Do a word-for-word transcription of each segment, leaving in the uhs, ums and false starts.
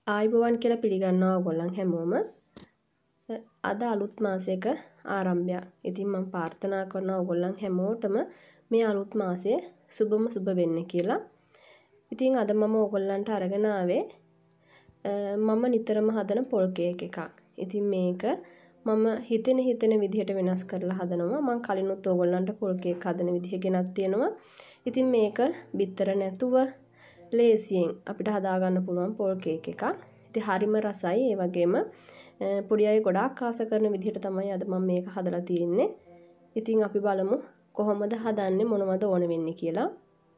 ආයුබෝවන් කියලා පිළිගන්නවා ඔයගොල්ලන් හැමෝම. අද අලුත් මාසයක ආරම්භයක්. ඉතින් මම ප්‍රාර්ථනා කරනවා ඔයගොල්ලන් හැමෝටම මේ අලුත් මාසය සුබම සුබ වෙන්න කියලා. ඉතින් අද මම ඔයගොල්ලන්ට අරගෙන ආවේ මම නිතරම හදන පොල් කේක් එකක්. ඉතින් මේක මම හිතෙන හිතෙන විදිහට වෙනස් කරලා හදනවා. මම කලිනුත් ඔයගොල්ලන්ට පොල් කේක් හදන විදිහ ගෙනත් තියෙනවා. ඉතින් මේක බිත්තර නැතුව ලේසියෙන් අපිට හදා ගන්න පුළුවන් පොල් කේක් එකක්. ඉතින් හරිම රසයි. ඒ වගේම පොඩි අය ගොඩාක් ආස කරන විදිහට තමයි අද මම මේක හදලා තියෙන්නේ. ඉතින් අපි බලමු කොහොමද හදන්නේ මොනවද ඕන වෙන්නේ කියලා.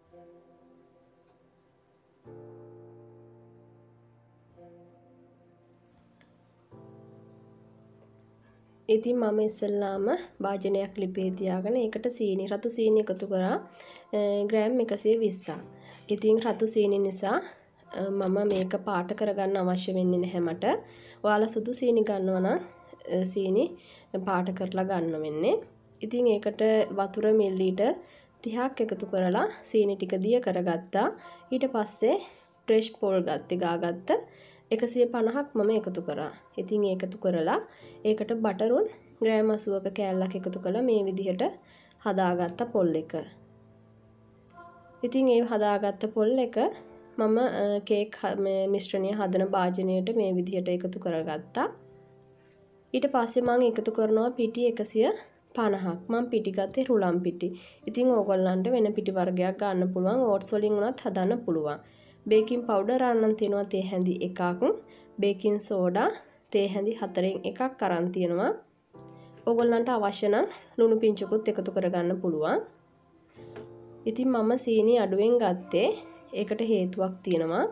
ඉතින් මම ඉස්සෙල්ලාම වාජනයක් ලිපේ තියාගෙන ඒකට සීනි රතු සීනි එකතු කරා ග්‍රෑම් එකසිය විස්සක්. ඉතින් රතු සීනි නිසා මම මේක පාට කරගන්න අවශ්‍ය වෙන්නේ නැහැ මට. ඔයාලා සුදු සීනි ගන්නවා නම් සීනි පාට කරලා ගන්න වෙන්නේ. ඉතින් ඒකට වතුර මිලිලීටර් තිහක් එකතු කරලා සීනි ටික දිය කරගත්තා. ඊට පස්සේ ෆ්‍රෙෂ් පොල් ගත්තේ ගාගත්ත එකසිය පනහක් මම එකතු කරා. ඉතින් ඒකතු කරලා ඒකට බටරුත් ග්‍රෑම් අසූවක කෑල්ලක් එකතු කළා මේ විදිහට හදාගත්ත පොල් එක. ඉතින් ඒ හදාගත්ත පොල් එක මම කේක් මිශ්‍රණය හදන භාජනයට මේ විදිහට එකතු කරගත්තා. ඊට පස්සේ මම එකතු කරනවා පිටි එකසිය පනහක්. මම පිටි ගත්තේ රුලම් පිටි. ඉතින් ඕගොල්ලන්ට වෙන පිටි වර්ගයක් ගන්න පුළුවන්. ඕට්ස් වලින් උනත් හදන්න පුළුවන්. බේකින් පවුඩර් අරන් තියෙනවා තේ හැඳි එකක්. බේකින් සෝඩා තේ හැඳි හතරෙන් එකක් අරන් තියෙනවා. ඕගොල්ලන්ට අවශ්‍ය නම් ලුණු පිංචුකුත් එකතු කරගන්න පුළුවන්. ඉතින් මම සීනි අඩුවෙන් ගත්තේ ඒකට හේතුවක් තියෙනවා.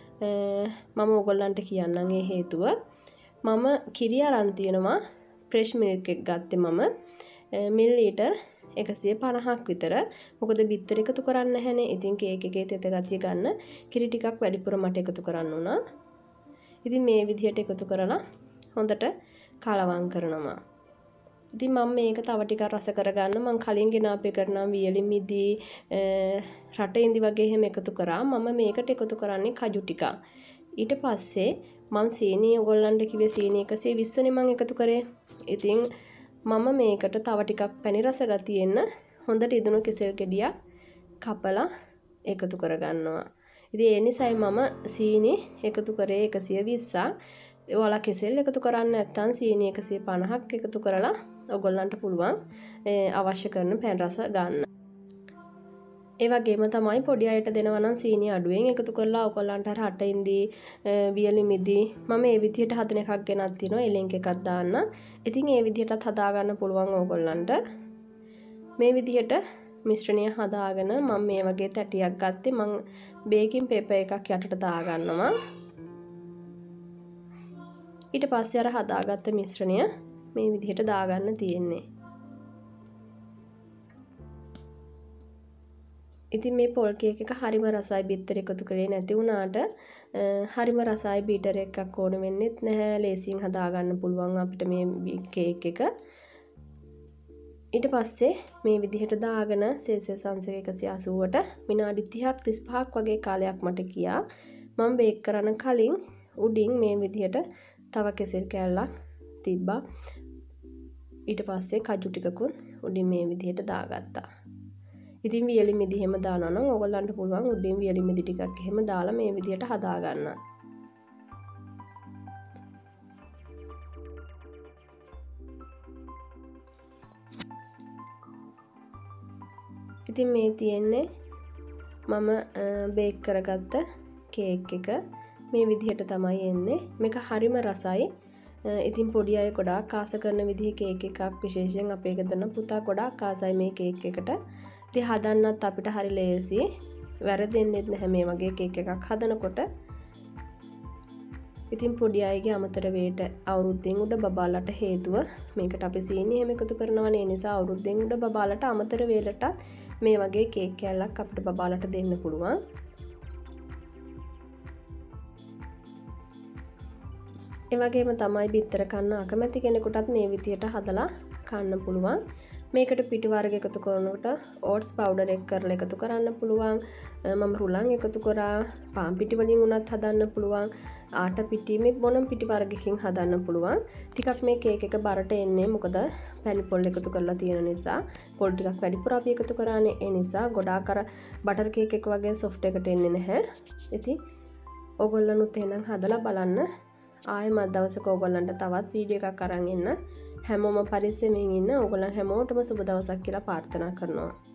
මම ඕගොල්ලන්ට කියන්නම් ඒ හේතුව. මම කිරි අරන් තියෙනවා ෆ්‍රෙෂ් මිල්ක් එක ගත්තේ මම මිලිලීටර් එකසිය පනහක් විතර. මොකද බිත්තර එකතු කරන්න නැහැනේ. ඉතින් කේක් එකේ තෙත ගතිය ගන්න කිරි ටිකක් වැඩිපුර මට එකතු කරන්න උනා. ඉතින් මේ විදිහට එකතු කරලා හොඳට කලවම් කරනවා. ඉතින් මම මේක තව ටිකක් රස කරගන්න මම කලින් ගෙන අපේ කරනම් වියලි මිදි රට ඉඳි වගේ එහෙම එකතු කරා. මම මේකට එකතු කරන්නේ කජු ටිකක්. ඊට පස්සේ මම සීනි ඔයගොල්ලන්ට කිව්වේ සීනි එකසිය විස්ස නේ මම එකතු කරේ. ඉතින් මම මේකට තව ටිකක් පැණි රස ගතියෙන්න හොඳට ඉදුණු කෙසෙල් ගෙඩියක් කපලා එකතු කරගන්නවා. ඉතින් ඒ නිසායි මම සීනි එකතු කරේ එකසිය විස්සක්. ඔයාලා කෙසෙල් එකතු කරන්නේ නැත්නම් සීනි එකසිය පනහක් එකතු කරලා ඔයගොල්ලන්ට පුළුවන් අවශ්‍ය කරන පැණි රස ගන්න. ඒ වගේම තමයි පොඩි අයට දෙනවා නම් සීනි අඩුවෙන් එකතු කරලා ඔයගොල්ලන්ට රට ඉඳි වියලි මිදි මම මේ විදිහට හදන එකක් ගෙනත් තිනවා. ඒ ලින්ක් එකක් දාන්න. ඉතින් ඒ විදිහටත් හදා ගන්න පුළුවන් ඕගොල්ලන්ට. මේ විදිහට මිශ්‍රණය හදාගෙන මම මේ වගේ තැටියක් ගත්තේ. මම බේකින් පේපර් එකක් යටට දා ගන්නවා. ඊට පස්සේ අර හදාගත්ත මිශ්‍රණය මේ විදිහට දාගන්න තියෙන්නේ. ඉතින් මේ පොල් කේක් එක හරිම රසයි. බිත්තර එකතු කරේ නැති වුණාට හරිම රසයි. බීටර් එකක් ඕන වෙන්නේත් නැහැ. ලේසියෙන් හදාගන්න පුළුවන් අපිට මේ කේක් එක. ඊට පස්සේ මේ විදිහට දාගෙන සෙල්සියස් අංශක එකසිය අසූවට විනාඩි තිහක් තිස්පහක් වගේ කාලයක් මට ගියා. මම බේක් කරන්න කලින් උඩින් මේ විදිහට තව කෙසෙල් කෑල්ලක් තිබ්බා. ඊට පස්සේ කජු ටිකකුත් උඩින් මේ විදිහට දාගත්තා. ඉතින් වියලි මිදි එහෙම දානවා නම් ඕගොල්ලන්ට පුළුවන් උඩින් වියලි මිදි ටිකක් එහෙම දාලා මේ විදිහට හදා ගන්න. ඉතින් මේ තියෙන්නේ මම බේක් කරගත්ත කේක් එක. මේ විදිහට තමයි එන්නේ. මේක හරිම රසයි. ඉතින් පොඩි අය ගොඩාක් ආස කරන විදිහේ කේක් එකක්. විශේෂයෙන් අපේ ගෙදර පුතා ගොඩාක් ආසයි මේ කේක් එකට. ඉතින් හදන්නත් අපිට හරි ලේසි. වැරදෙන්නේ නැහැ මේ වගේ කේක් එකක් හදනකොට. ඉතින් පොඩි අයගේ අමතර වේට අවුරුද්දෙන් උඩ බබාලට හේතුව මේකට අපි සීනි එහෙම එකතු කරනවනේ. ඒ නිසා අවුරුද්දෙන් උඩ බබාලට අමතර වේලටත් මේ වගේ කේක් කෑල්ලක් අපිට බබාලට දෙන්න පුළුවන්. ඒ වගේම තමයි බිත්තර කන්න අකමැති කෙනෙකුටත් මේ විදියට හදලා කන්න පුළුවන්. මේකට පිටි වර්ග එකතු කරනකොට ඕට්ස් පවුඩර් එක කරලා එකතු කරන්න පුළුවන්. මම රුලන් එකතු කරා. පාන් පිටි වලින් උනත් හදන්න පුළුවන්. ආටා පිටි මේ මොනම පිටි වර්ගකින් හදන්න පුළුවන්. ටිකක් මේ කේක් එක බරට එන්නේ මොකද පැණි පොල් එකතු කරලා තියෙන නිසා. පොල් ටිකක් වැඩිපුර අපි එකතු කරානේ. ඒ නිසා ගොඩාක් අර බටර් කේක් එක වගේ සොෆ්ට් එකට එන්නේ නැහැ. ඉතින් ඕගොල්ලනුත් එහෙනම් හදලා බලන්න. ආයෙමත් දවසක ඕගොල්ලන්ට තවත් වීඩියෝ එකක් අරන් එන්න. හැමෝම පරිස්සමෙන් ඉන්න. ඕගොල්ලන් හැමෝටම සුබ දවසක් කියලා ප්‍රාර්ථනා කරනවා.